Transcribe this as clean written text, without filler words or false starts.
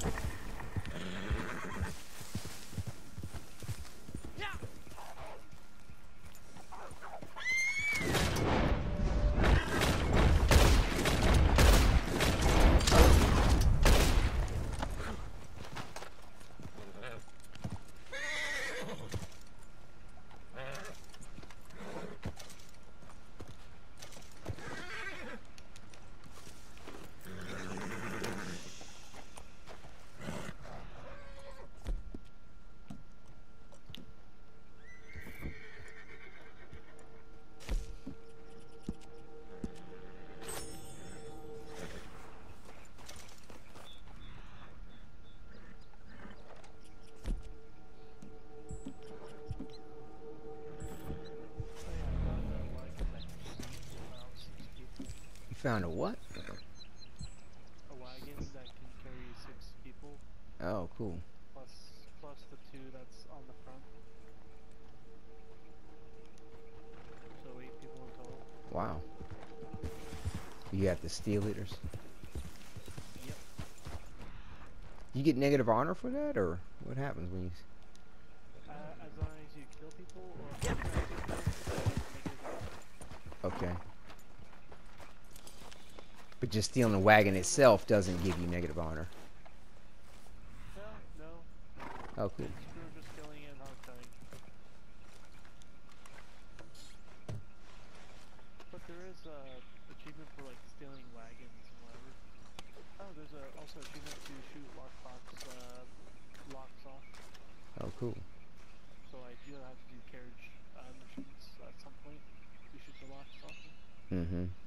Found a what? A wagon that can carry 6 people. Oh, cool. Plus the 2 that's on the front. So 8 people in total. Wow. You have to steal it or Yep. you get negative honor for that, or what happens when you... As long as you kill people or Okay. But just stealing the wagon itself doesn't give you negative honor. No. Oh, cool. Screw just killing and hogtying. But there is a achievement for like stealing wagons and whatever. Oh, there's also achievement to shoot locks off. Oh, cool. So I do have to do carriage missions at some point to shoot the locks off. Mm-hmm.